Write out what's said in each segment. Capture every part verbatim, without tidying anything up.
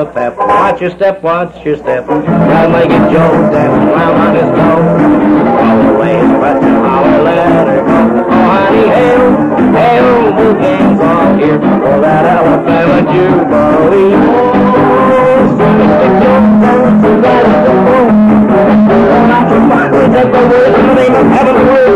the pep. Watch your step, watch your step. Red-legged Joe dancing round on his toe. Roll away his breath and holler, let her go. Oh, honey, hail, hail, the gang's all here for that Alabama Jubilee. Oh, sing it, stick your toes to that at the moon. Not your finally take the word in the name of heaven and earth.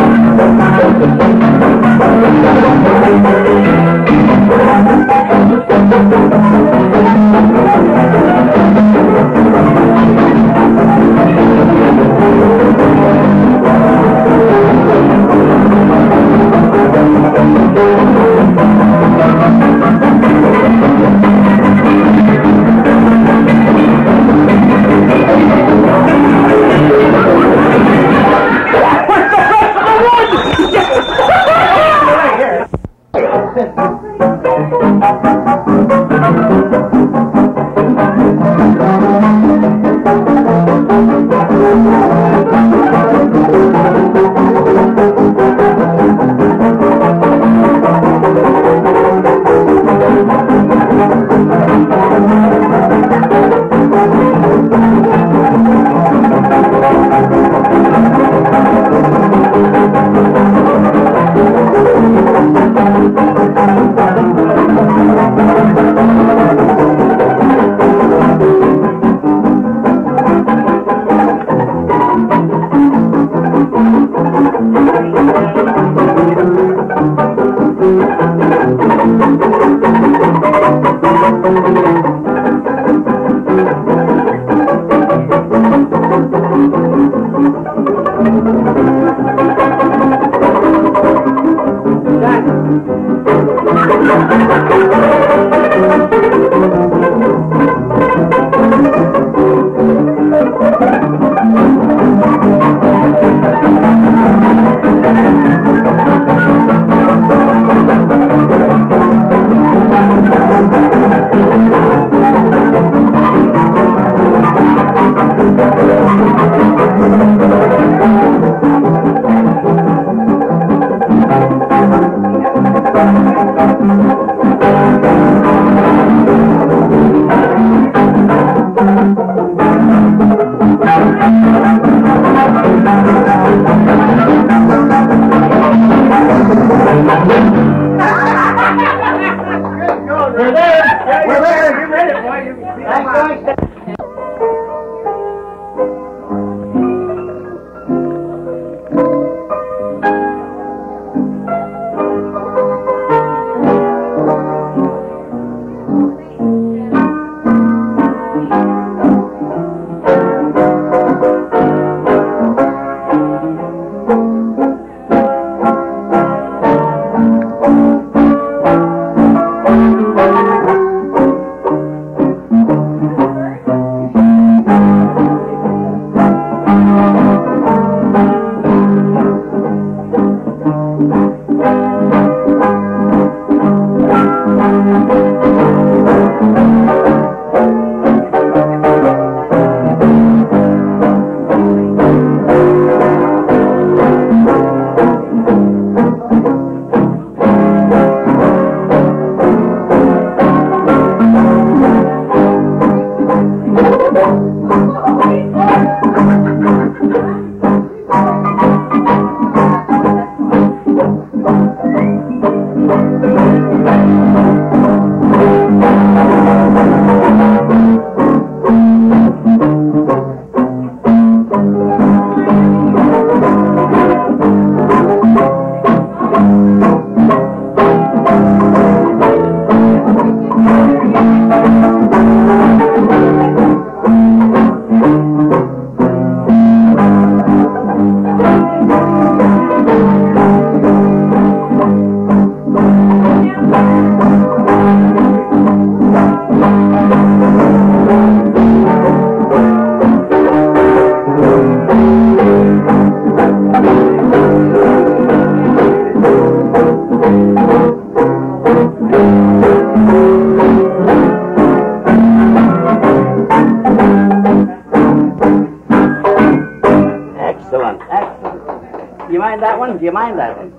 mind that one? Do you mind that one?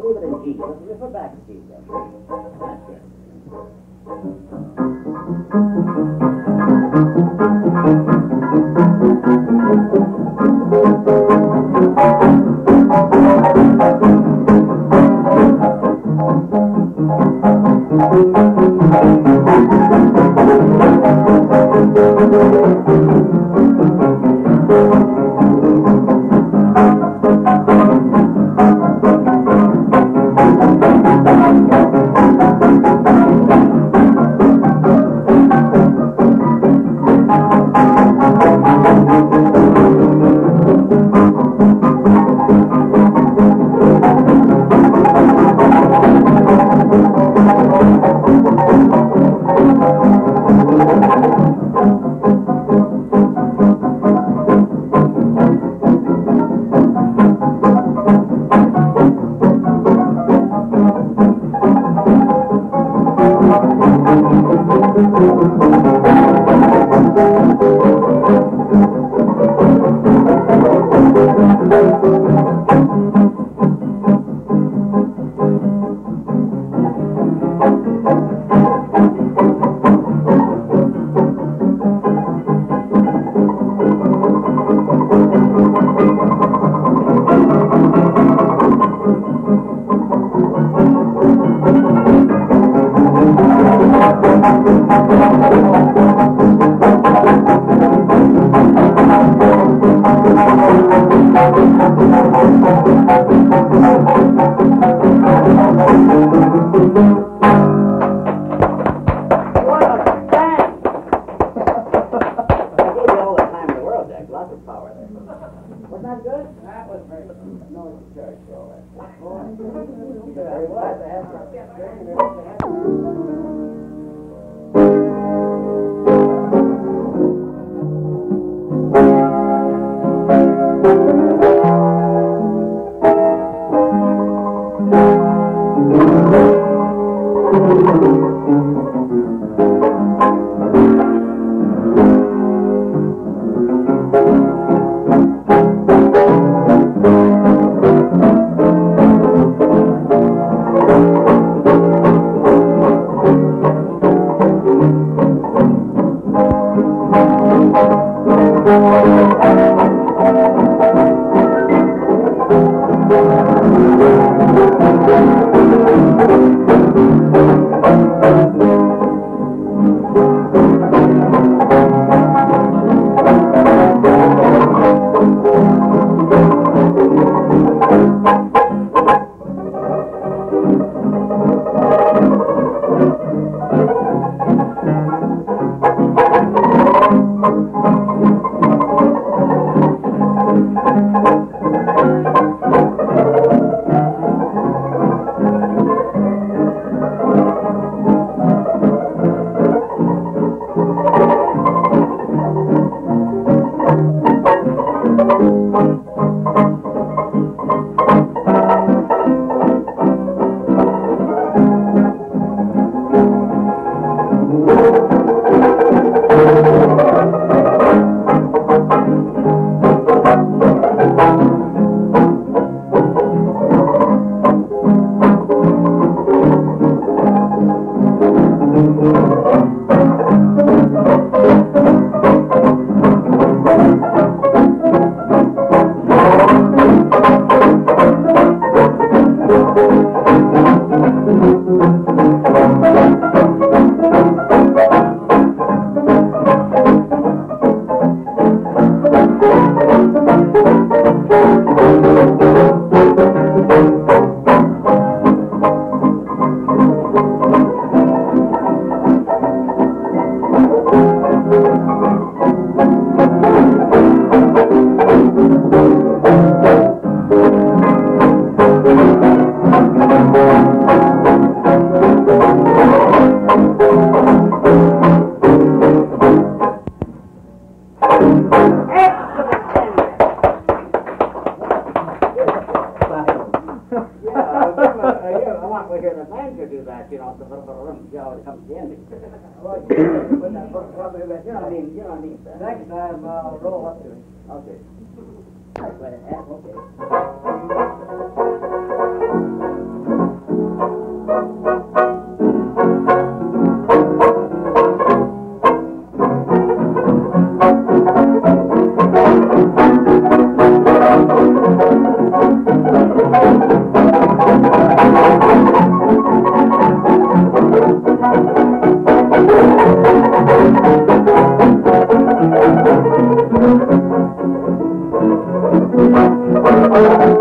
leave it in G. Let's, let's put back in G then. That's good. Next time, I'll roll up to it. Okay. Okay.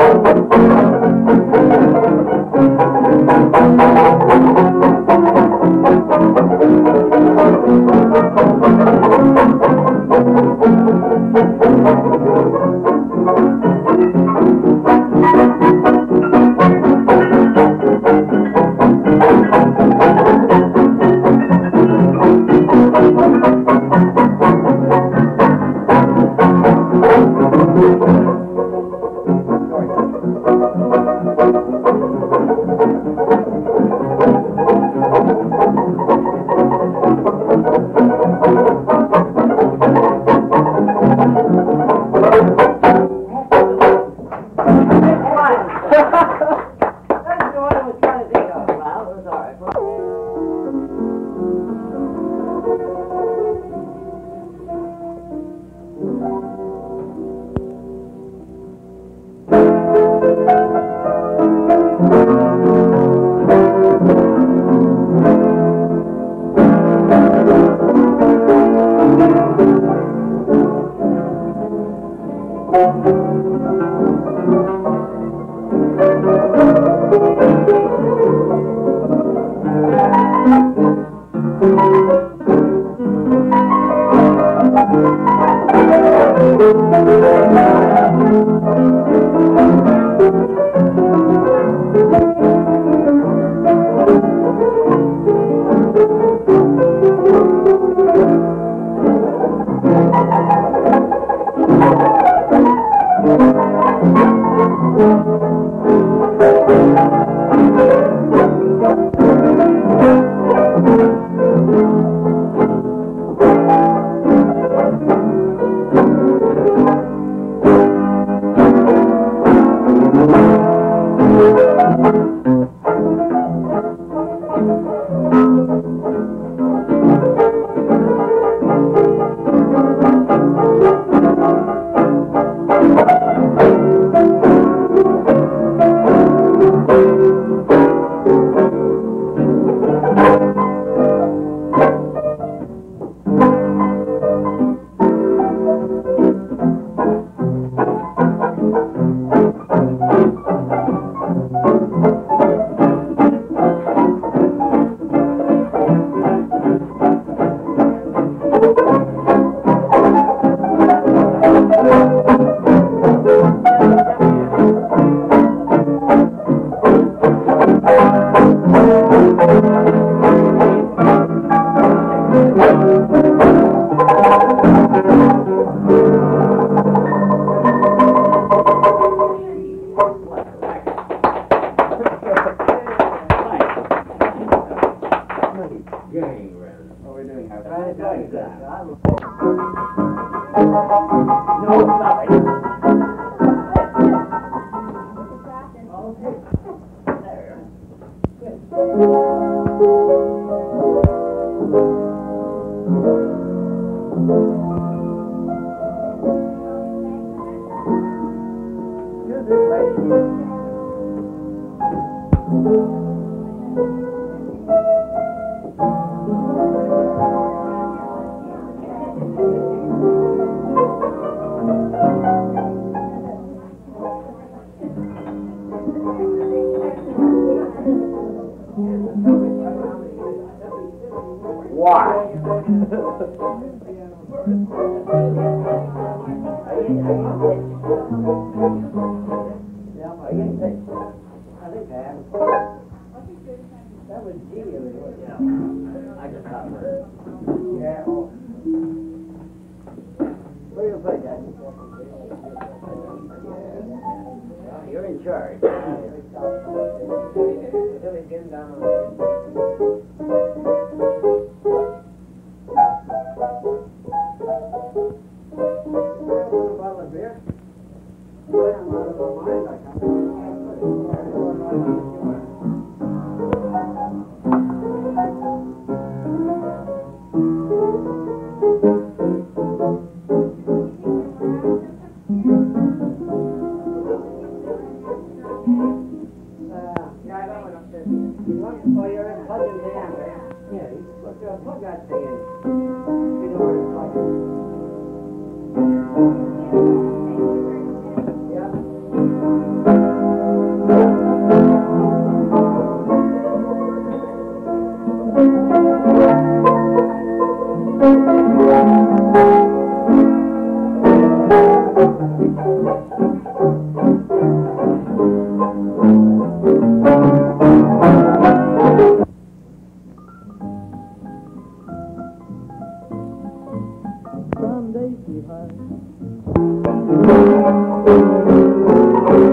Yeah.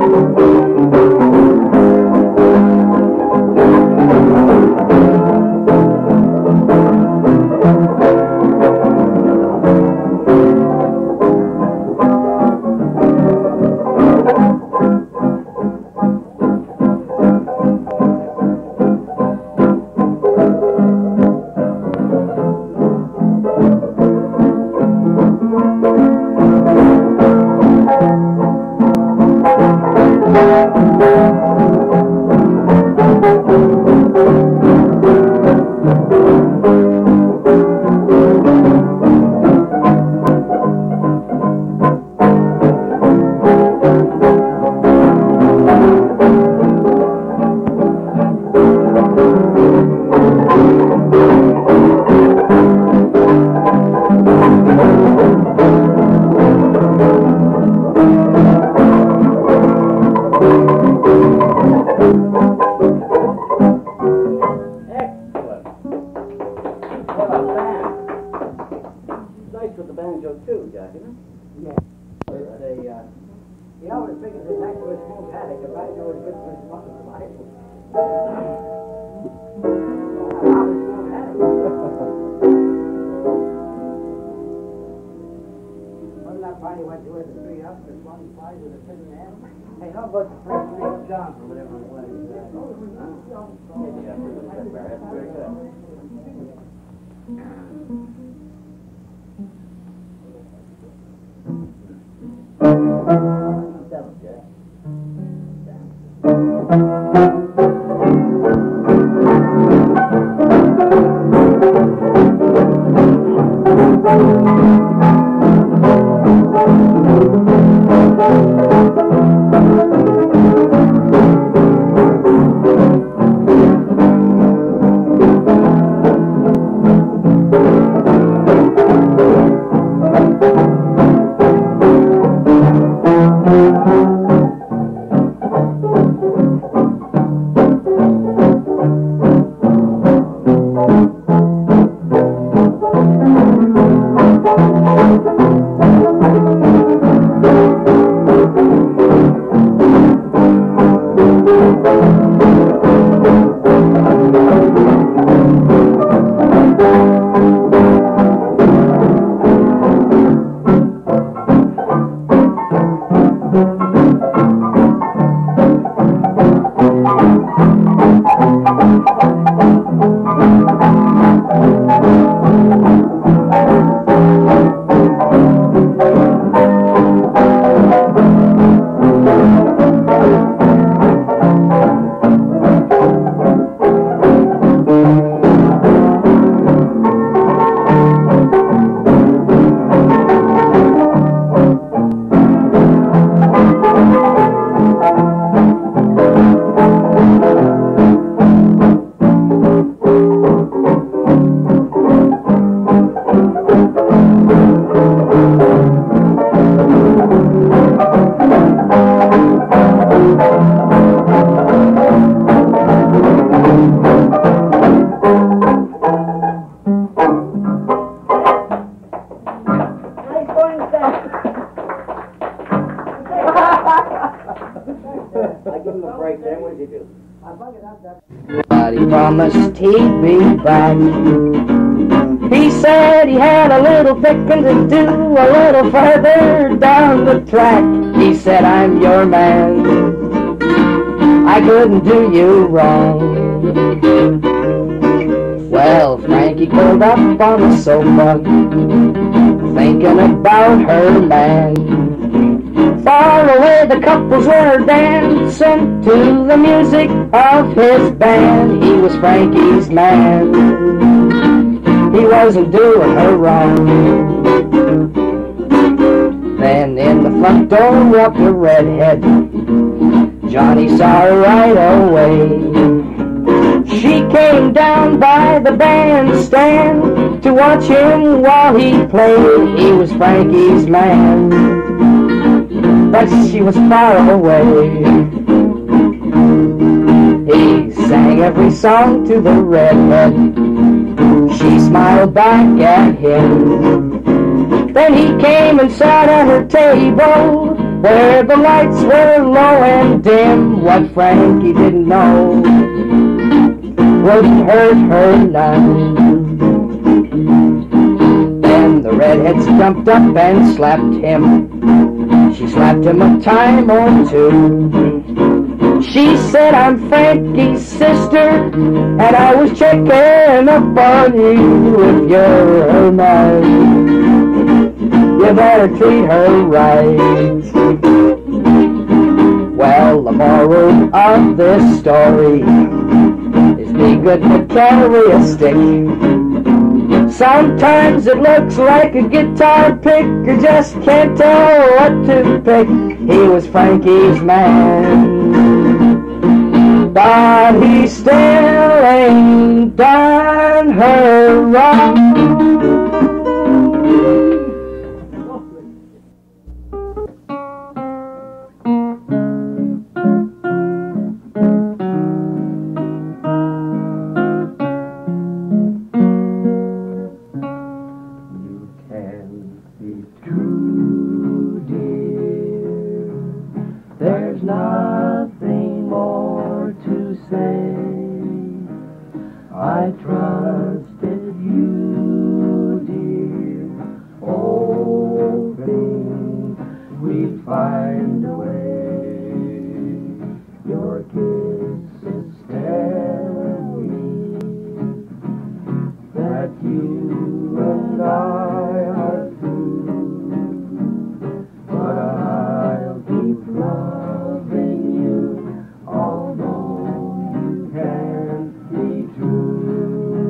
But he promised he'd be back. He said he had a little picking to do a little further down the track. He said, I'm your man, I couldn't do you wrong. Well, Frankie curled up on the sofa, thinking about her man. Far away the couples were dancing to the music of his band. He was Frankie's man, he wasn't doing her wrong. Then in the front door walked a redhead. Johnny saw her right away. She came down by the bandstand to watch him while he played. He was Frankie's man, but she was far away. He sang every song to the redhead. She smiled back at him. Then he came and sat at her table where the lights were low and dim. What Frankie didn't know wouldn't hurt her none. Then the redheads jumped up and slapped him. She slapped him a time or two. She said, I'm Frankie's sister, and I was checking up on you. If you're her man, you better treat her right. Well, the moral of this story is be good to carry a stick. Sometimes it looks like a guitar pick, you just can't tell what to pick. He was Frankie's man, but he still ain't done her wrong. There's nothing more to say. I trusted you, dear, hoping we'd find a way. Your kisses tell me that you and I are through, but I'll keep loving you, although you can't be true.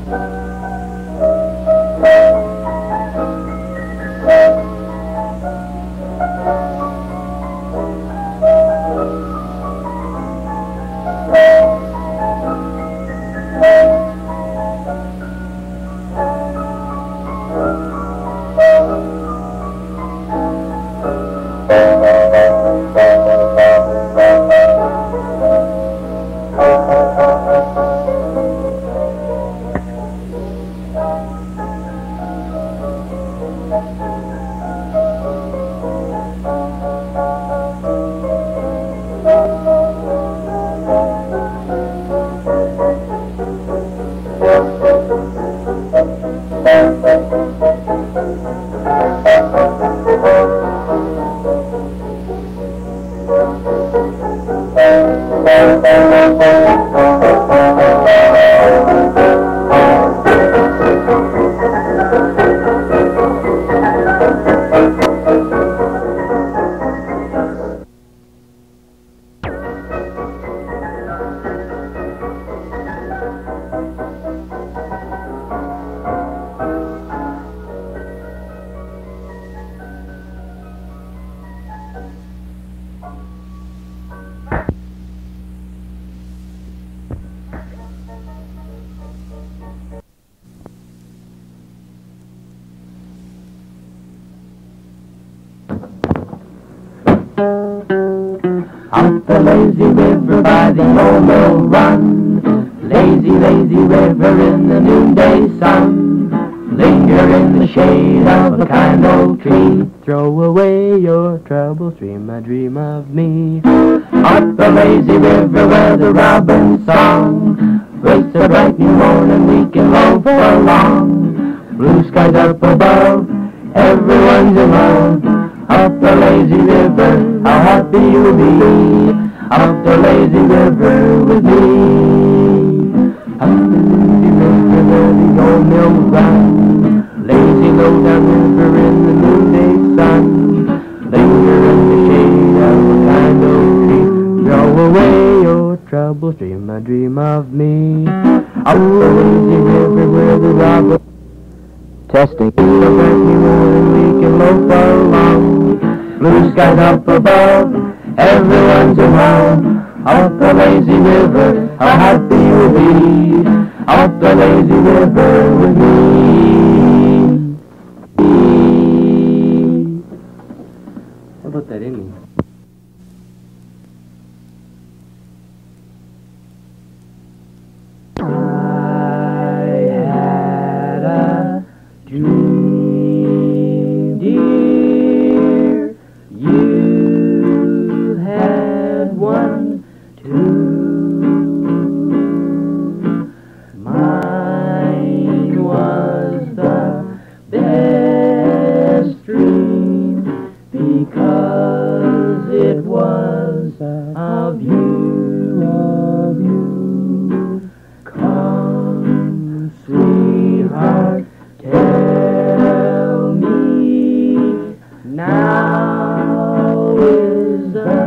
Out the lazy river by the old mill run, lazy, lazy river in the noonday sun. Linger in the shade of a kind old tree, throw away your troubles, dream a dream of me. Up the lazy river where the robin's song waits a bright new morning, we can loaf along. Blue skies up above, everyone's in love. Up the lazy river, how happy you'll be. Up the lazy river with me. Up the lazy river where the old mill runs, lazy low down river in the noonday sun. Linger in the shade of a kind old tree, throw away your troubles, dream a dream of me. Up the lazy river where the robber testing the brand new morning, we can loaf along. Blue skies up above, everyone's around. Up the lazy river, how happy you'll be. Up the lazy river with me. How about that in me? I had a dream, dear. You had one too. Mine was the best dream because it was of you, of you. Come, sweetheart, tell me now is the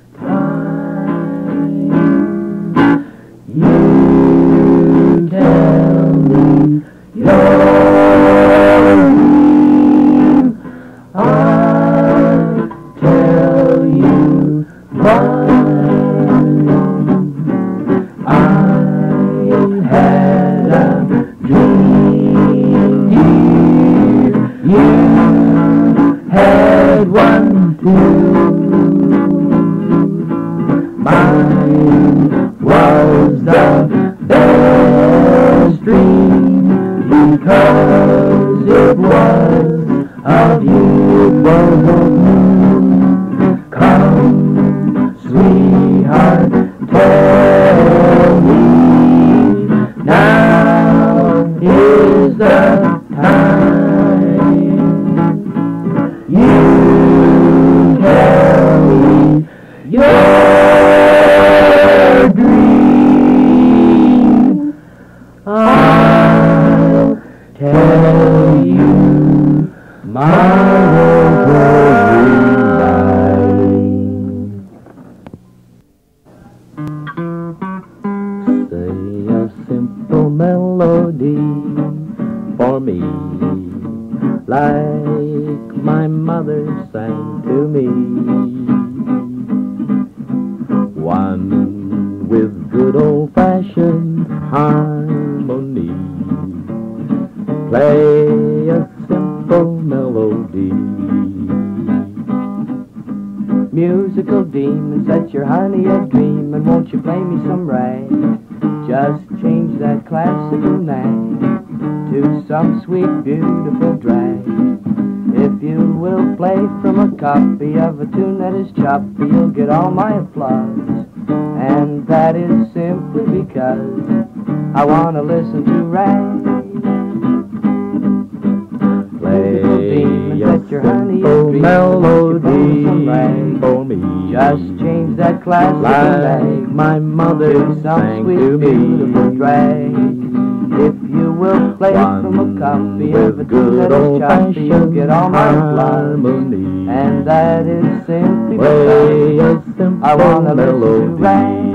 time. You tell me your dream, I'll tell you mine. I had a dream, dear. You had one too. Mine was the best dream because it was of you, it was of you. Come, sweetheart, tell me now is the time. You tell me your dream, I'll tell you mine. Say a simple simple melody for me, like my mother sang to me. One with good old-fashioned harmony. Play a simple melody. Musical demons, let your honey a dream, and won't you play me some rag? Just change that classical nag to some sweet, beautiful drag. If you will play from a copy of a tune that is choppy, you'll get all my applause. And that is simply because I want to listen to rag. Play demons, a let your honey a simple dream, melody some rag. for me. Just change that classical like nag my mother to some sang sweet, to beautiful me. drag. If you will play One from a copy with of a tune good that is choppy, you'll old-fashioned get all my applause. harmony. And that is simply Play because a simple I want to listen to melody. rag.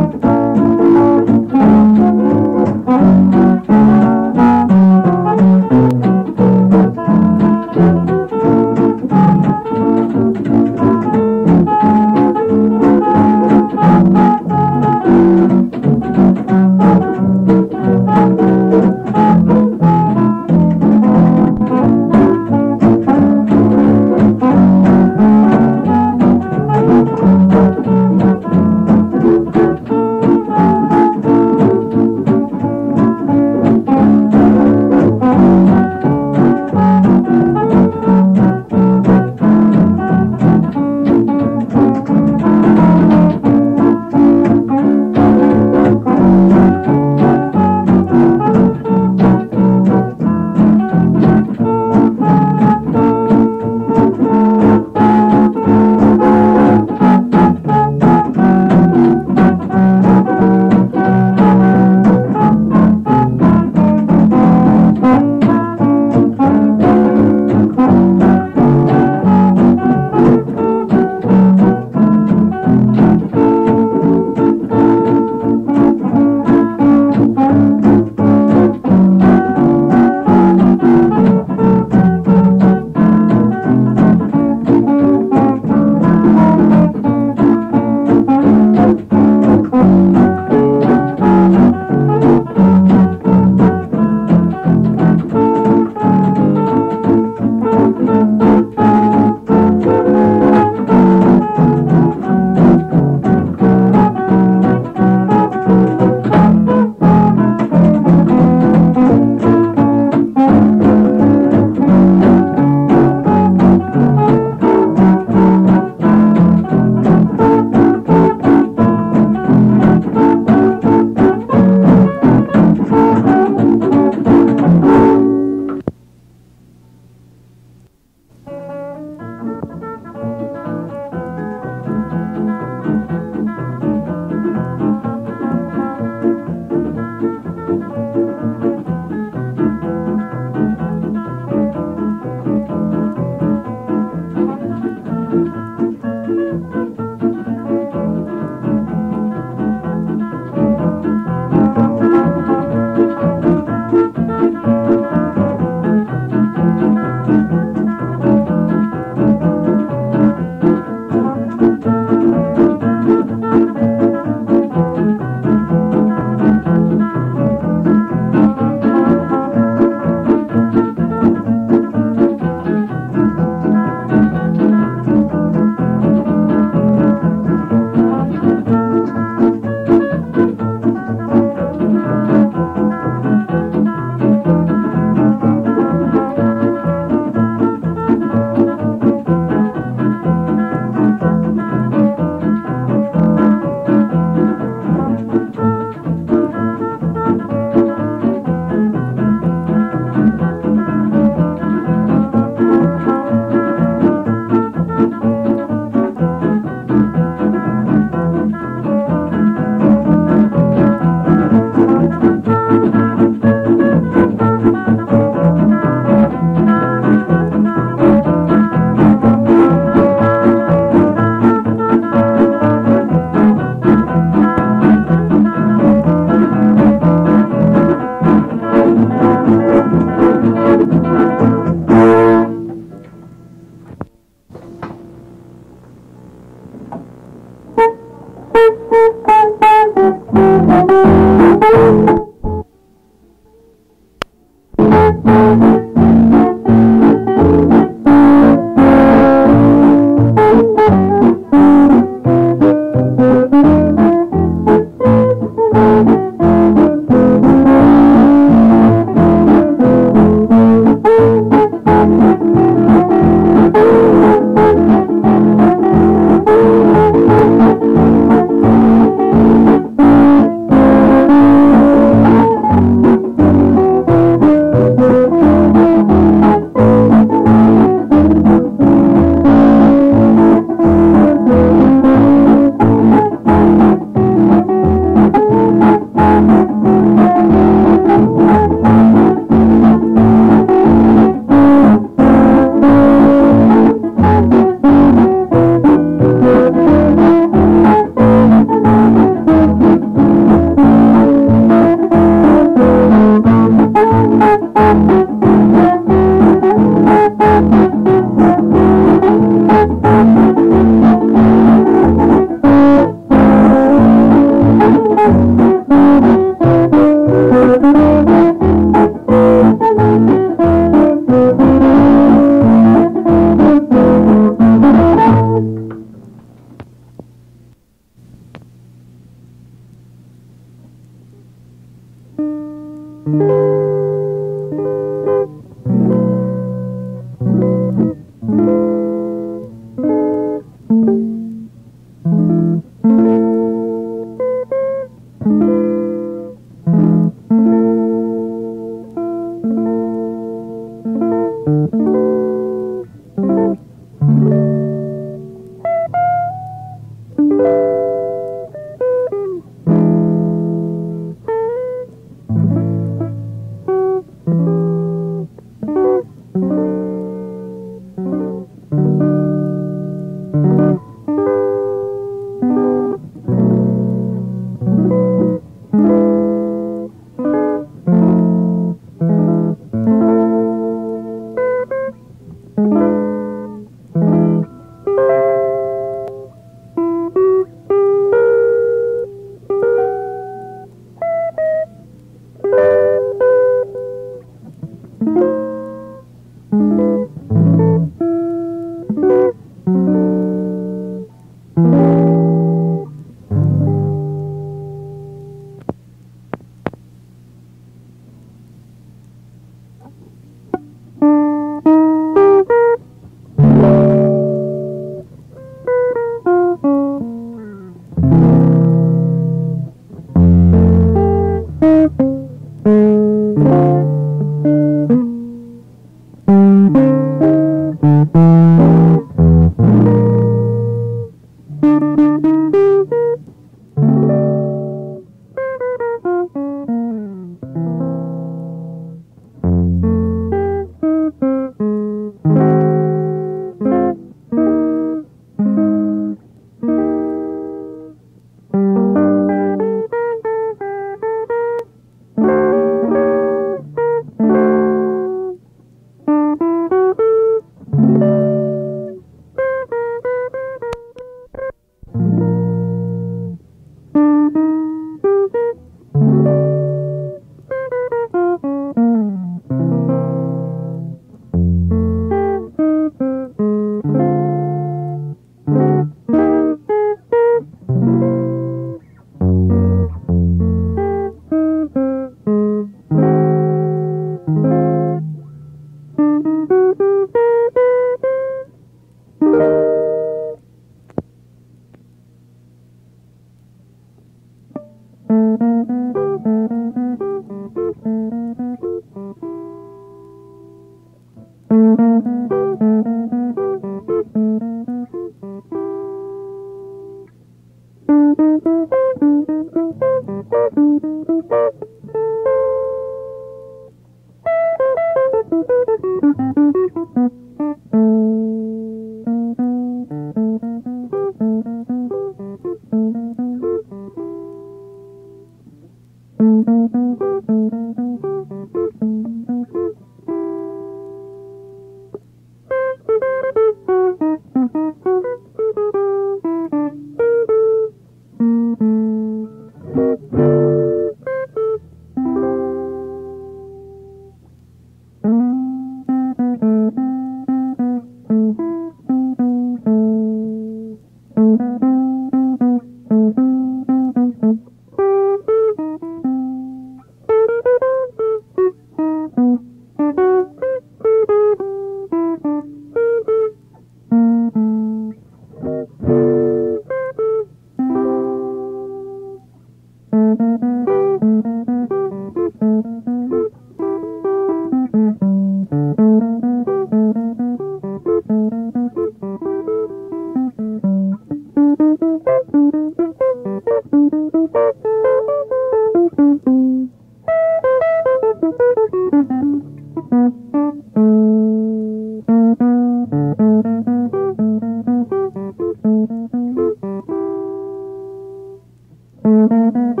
Thank you.